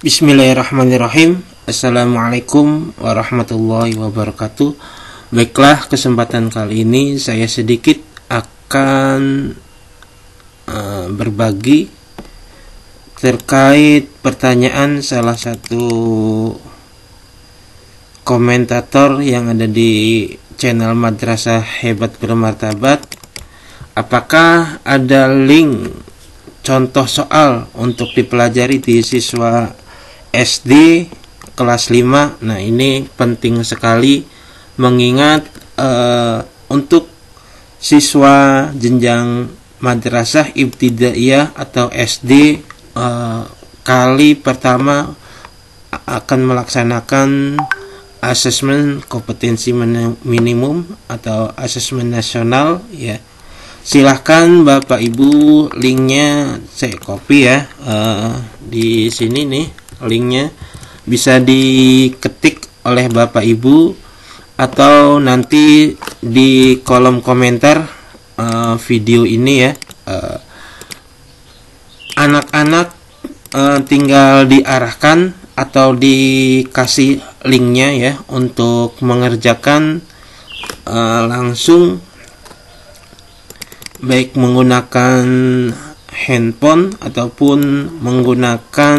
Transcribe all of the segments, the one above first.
Bismillahirrahmanirrahim. Assalamualaikum warahmatullahi wabarakatuh. Baiklah, kesempatan kali ini saya sedikit akan berbagi terkait pertanyaan salah satu komentator yang ada di channel Madrasah Hebat Bermartabat. Apakah ada link contoh soal untuk dipelajari di siswa SD kelas 5. Nah, ini penting sekali mengingat untuk siswa jenjang madrasah ibtidaiyah atau SD kali pertama akan melaksanakan asesmen kompetensi minimum atau asesmen nasional ya. Silahkan Bapak Ibu, linknya saya copy ya, di sini nih linknya, bisa diketik oleh Bapak Ibu atau nanti di kolom komentar video ini ya. Anak-anak tinggal diarahkan atau dikasih linknya ya untuk mengerjakan langsung, baik menggunakan handphone ataupun menggunakan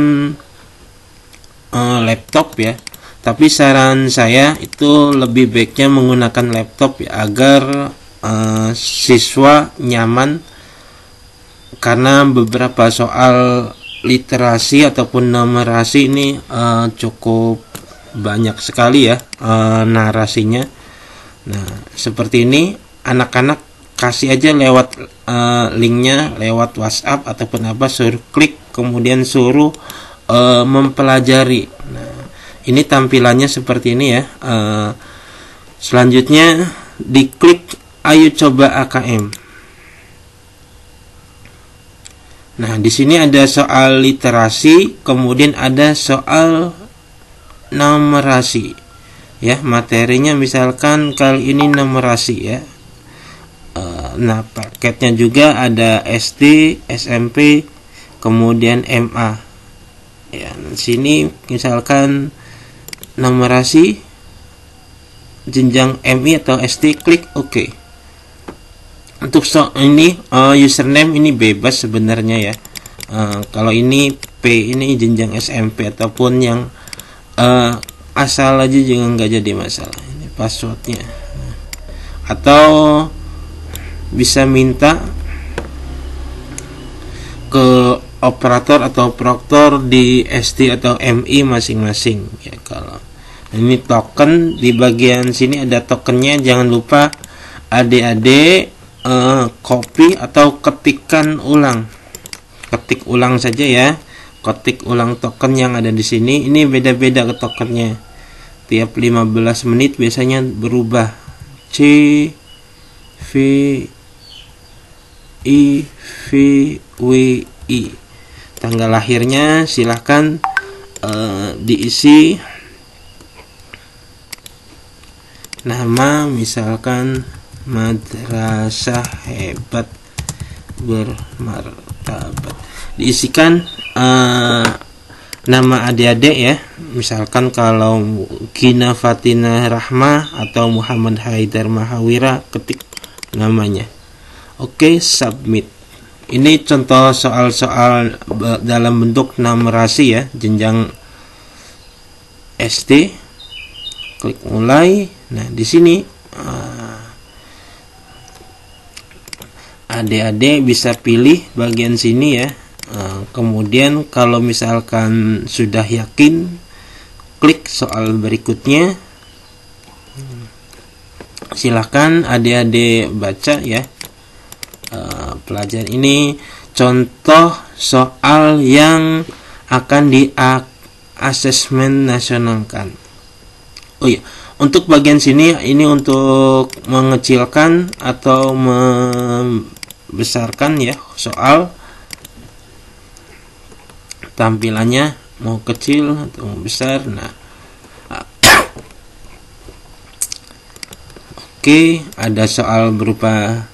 laptop ya. Tapi saran saya itu lebih baiknya menggunakan laptop ya, agar siswa nyaman, karena beberapa soal literasi ataupun numerasi ini cukup banyak sekali ya narasinya. Nah, seperti ini, anak-anak kasih aja lewat linknya lewat WhatsApp ataupun apa, suruh klik kemudian suruh mempelajari. Nah, ini tampilannya seperti ini ya. Selanjutnya diklik ayo coba AKM. Nah, di sini ada soal literasi, kemudian ada soal numerasi ya. Materinya misalkan kali ini numerasi ya. Nah, paketnya juga ada SD, SMP, kemudian MA. Ya, sini misalkan numerasi jenjang MI atau SD, klik OK. Untuk ini username ini bebas sebenarnya ya. Kalau ini P ini jenjang SMP ataupun yang asal aja juga nggak jadi masalah. Ini passwordnya. Atau bisa minta ke operator atau proktor di SD atau MI masing-masing ya. Kalau ini token, di bagian sini ada tokennya, jangan lupa adik-adik copy atau ketikkan ulang. Ketik ulang saja ya. Ketik ulang token yang ada di sini. Ini beda-beda ke tokennya. Tiap 15 menit biasanya berubah. C V I V W I. Tanggal lahirnya silahkan diisi, nama misalkan Madrasah Hebat Bermartabat, diisikan nama adik-adik ya. Misalkan kalau Gina Fatina Rahmah atau Muhammad Haidar Mahawira, ketik namanya. Oke, submit. Ini contoh soal-soal dalam bentuk numerasi ya, jenjang SD. Klik mulai. Nah, di sini adik-adik bisa pilih bagian sini ya. Kemudian kalau misalkan sudah yakin, klik soal berikutnya. Silahkan adik-adik baca ya. Pelajaran ini contoh soal yang akan di asesmen nasionalkan. Oh iya, untuk bagian sini ini untuk mengecilkan atau membesarkan ya soal. Tampilannya mau kecil atau mau besar. Nah, oke, ada soal berupa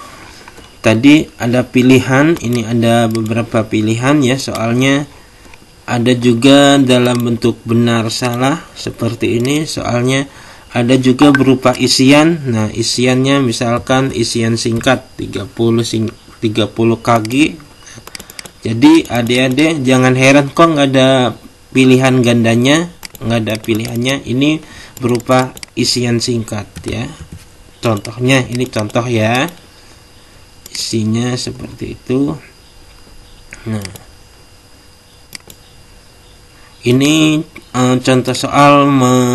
tadi ada pilihan, ini ada beberapa pilihan ya soalnya. ada juga dalam bentuk benar salah seperti ini soalnya. Ada juga berupa isian. Nah, isiannya misalkan isian singkat 30 kg. Jadi adik-adik jangan heran kok nggak ada pilihan gandanya, nggak ada pilihannya. Ini berupa isian singkat ya. Contohnya ini contoh ya, isinya seperti itu. Nah, ini contoh soal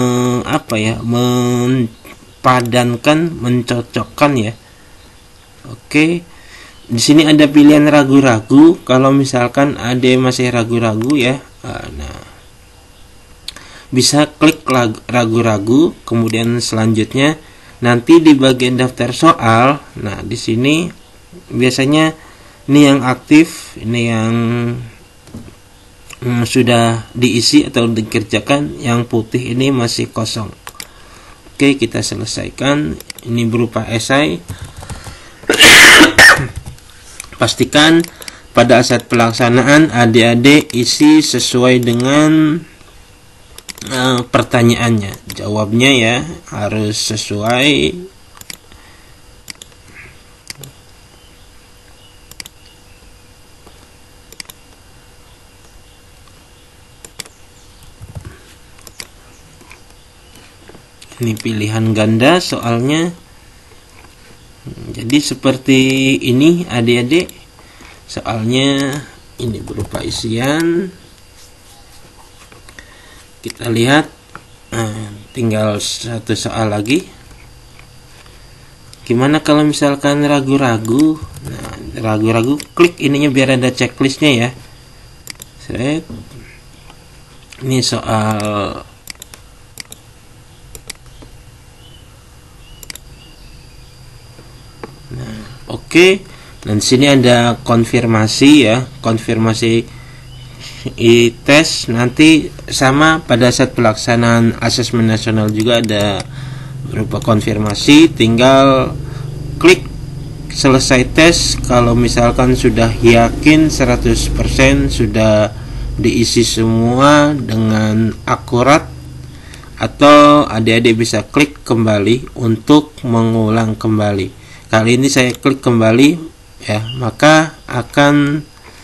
mempadankan, mencocokkan ya. Oke, di sini ada pilihan ragu-ragu. Kalau misalkan ada masih ragu-ragu ya, nah bisa klik ragu-ragu. Kemudian selanjutnya nanti di bagian daftar soal. Nah, di sini biasanya ini yang aktif, ini yang sudah diisi atau dikerjakan, yang putih ini masih kosong. Oke, kita selesaikan. Ini berupa esai. Pastikan pada saat pelaksanaan adik-adik isi sesuai dengan pertanyaannya. Jawabnya ya harus sesuai. Ini pilihan ganda soalnya. Jadi seperti ini adik-adik. Soalnya ini berupa isian. Kita lihat. Tinggal satu soal lagi. Gimana kalau misalkan ragu-ragu? Nah, ragu-ragu klik ininya biar ada checklistnya ya. Ini soal oke, dan sini ada konfirmasi ya, konfirmasi tes nanti sama pada saat pelaksanaan asesmen nasional juga ada berupa konfirmasi. Tinggal klik selesai tes kalau misalkan sudah yakin 100% sudah diisi semua dengan akurat, atau adik-adik bisa klik kembali untuk mengulang kembali. Kali ini saya klik kembali ya, maka akan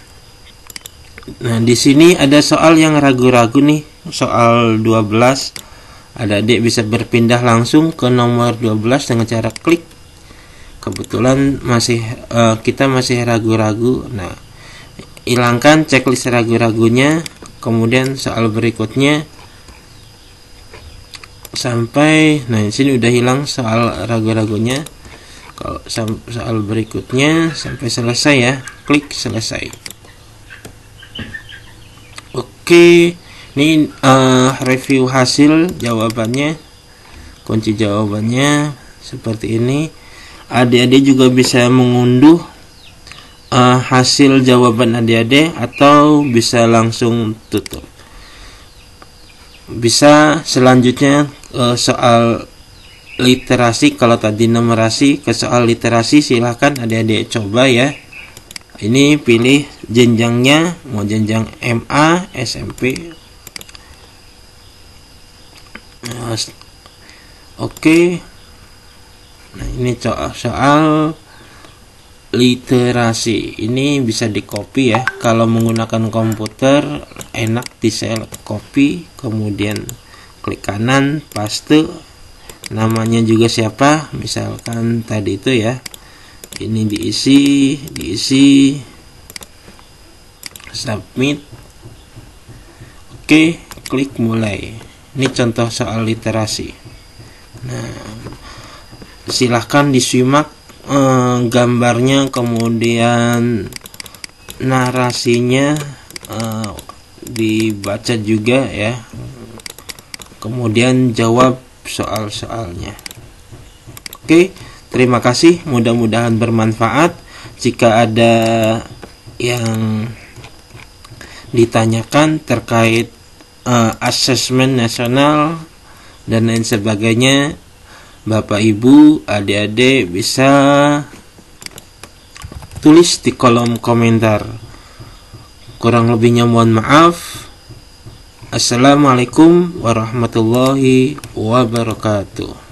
di sini ada soal yang ragu-ragu nih, soal 12. Adik-adik bisa berpindah langsung ke nomor 12 dengan cara klik. Kebetulan kita masih ragu-ragu. Nah, hilangkan checklist ragu-ragunya, kemudian soal berikutnya sampai di sini udah hilang soal ragu-ragunya. Kalau soal berikutnya sampai selesai ya, klik selesai. Oke, ini review hasil jawabannya, kunci jawabannya seperti ini. Adik-adik juga bisa mengunduh hasil jawaban adik-adik atau bisa langsung tutup. Bisa selanjutnya soal literasi. Kalau tadi numerasi, ke soal literasi silahkan adik-adik coba ya. Ini pilih jenjangnya, mau jenjang MA, SMP. Oke. Nah, ini soal literasi. Ini bisa di copy ya. Kalau menggunakan komputer enak di select copy, kemudian klik kanan, paste. Namanya juga siapa, misalkan tadi itu ya, ini diisi, submit. Oke, klik mulai. Ini contoh soal literasi. Nah, silahkan disimak gambarnya, kemudian narasinya dibaca juga ya, kemudian jawab soal-soalnya. Oke, terima kasih, mudah-mudahan bermanfaat. Jika ada yang ditanyakan terkait asesmen nasional dan lain sebagainya, Bapak Ibu, adik-adik bisa tulis di kolom komentar. Kurang lebihnya mohon maaf. Assalamualaikum warahmatullahi wabarakatuh.